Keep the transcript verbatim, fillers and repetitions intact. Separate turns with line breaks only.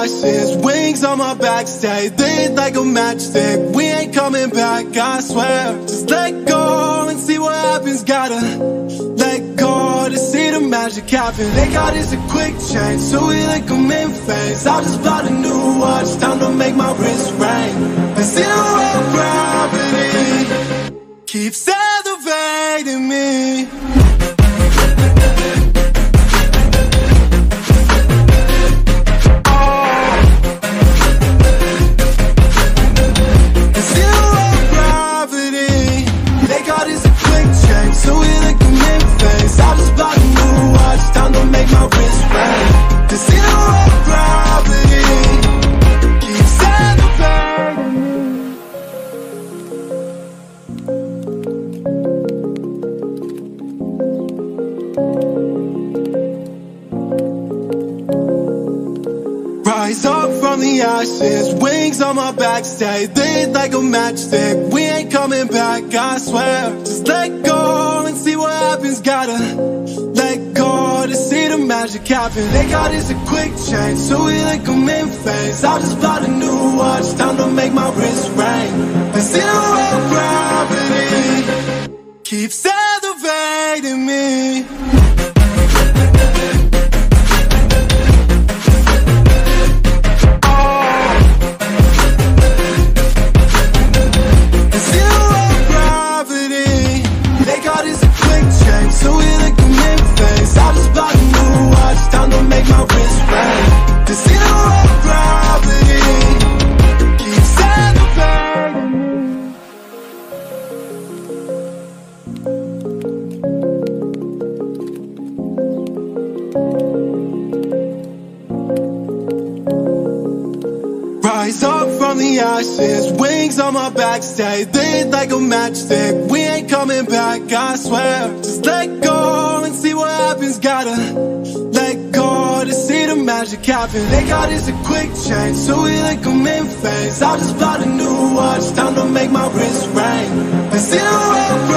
ashes, wings on my back, stay lit like a matchstick. We ain't coming back, I swear. Just let go and see what happens. Gotta let go to see the magic happen. They got is a quick change, so we like them in phase. I just bought a new watch, time to make my wrist ring. And zero gravity keeps elevating me. So we like them in phase. I just bought a new watch, time to make my wrist ring. The zero gravity keeps elevating me. Rise up from the ashes, wings on my back, stay lit like a matchstick. We ain't coming back, I swear. Just let go and see what happens. Gotta let go to see the magic happen. They got is a quick change, so we like them in phase. I just bought a new watch, time to make my wrist ring. And zero gravity keeps elevating me. So we like them in phase. I just bought a new watch, time to make my wrist ring. The zero gravity keeps elevating me. Rise up from the ashes, wings on my back, stay lit like a matchstick. We ain't coming back, I swear. Just let go and see what happens. Gotta let go to see the magic happen. They got is a quick change, so we like them in phase. I just bought a new watch, time to make my wrist ring. And zero